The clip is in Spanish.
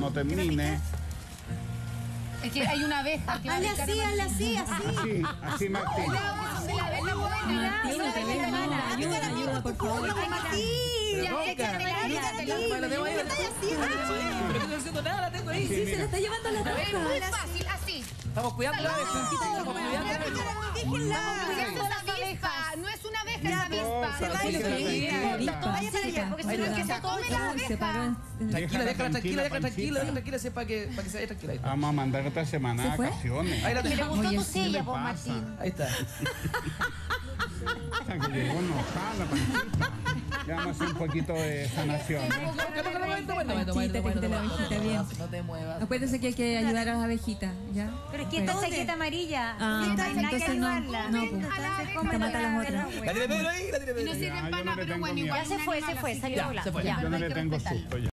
no termine. Es que hay una abeja. Hazle así, hazle así, así. Así, Martín. Martín, te ves mala. Ayuda, por favor. Ya, Pero no estoy haciendo nada, la tengo ahí. Sí, se la está llevando la Es muy ropa. fácil, así. Estamos cuidando la abeja. Estamos cuidando la abeja. Cuidando la abeja. No es una abeja, es una avispa. Se va a ir. Vaya para allá, porque si no es que se come la abeja. Tranquila, déjala tranquila, para que se vaya tranquila. Vamos a mandar otra semana a vacaciones. Ahí la Me le tengo. gustó tu ¿Qué silla, le vos, pasa? Martín. Ahí está. Que llegó enojada la Panchita. Ya vamos a hacer un poquito de sanación. No te muevas. Acuérdese que hay que ayudar a las abejitas, ¿ya? Pero es que esta chaqueta amarilla. Ah, No hay nada que entonces no. ayudarla. No, pues. Se come Te mata las otras. La tiene Pedro ahí, la tiene Y no Pedro. sirve Ya, yo para no nada, le pero tengo bueno, miedo. igual. Ya se fue, salió Ya, volando. se fue. Ya. Yo no le tengo susto ya.